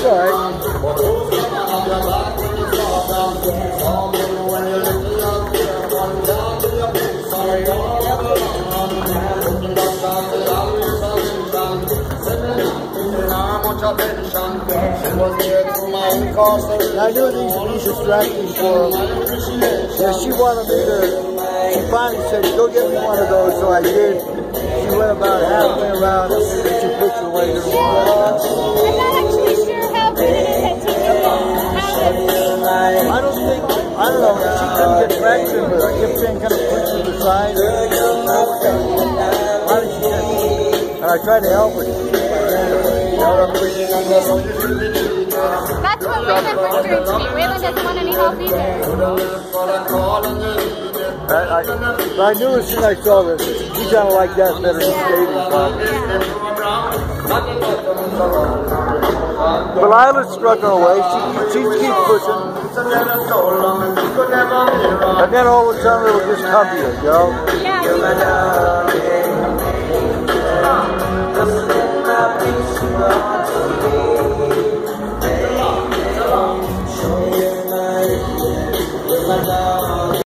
It's all right. I knew these would be distracting for him. Yeah, she wanted me to, she finally said, go get me one of those, so I did. She went about halfway around and took a picture later. I'm not actually sure how good it is at taking I don't know, she couldn't get traction with it. I kept saying, kind of push to the side. And I tried to help her. That's what Waylon frustrates me. Waylon doesn't want any help either. I knew as soon as I saw this, he kind of like that better than skating. But Lila struck her away. She keeps pushing. And then all of a sudden it'll just come to you, you know? Yeah.